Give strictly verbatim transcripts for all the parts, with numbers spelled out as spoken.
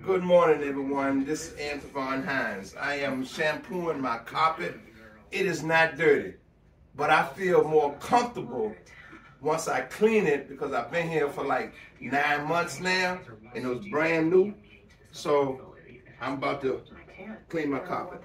Good morning, everyone. This is Antoine Hines. I am shampooing my carpet. It is not dirty, but I feel more comfortable once I clean it because I've been here for like nine months now, and it was brand new. So I'm about to clean my carpet.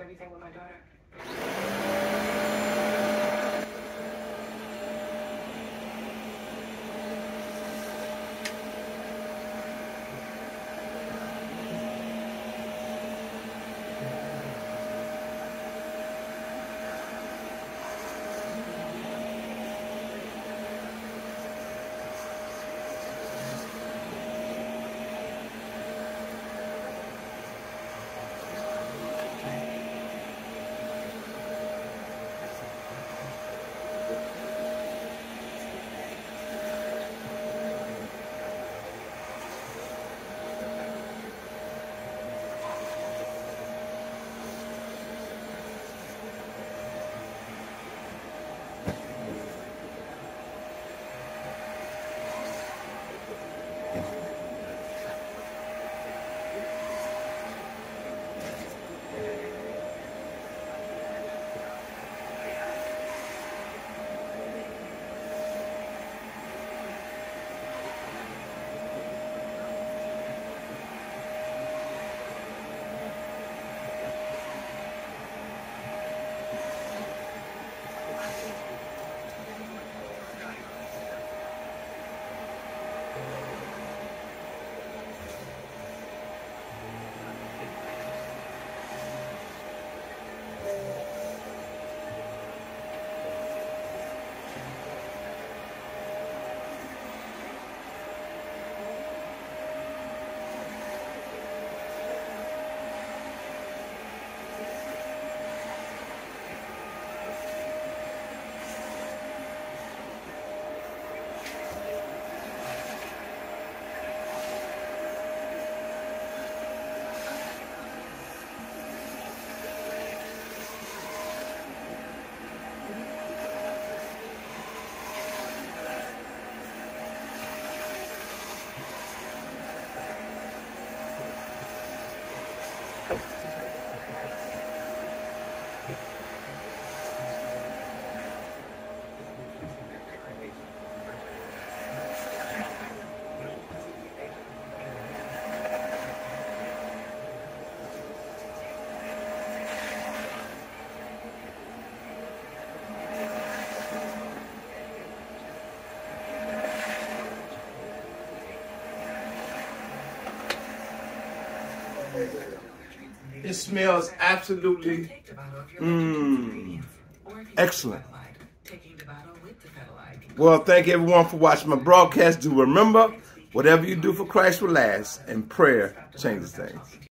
It smells absolutely mm, excellent. Well, thank everyone for watching my broadcast. Do remember, whatever you do for Christ will last, and prayer changes things.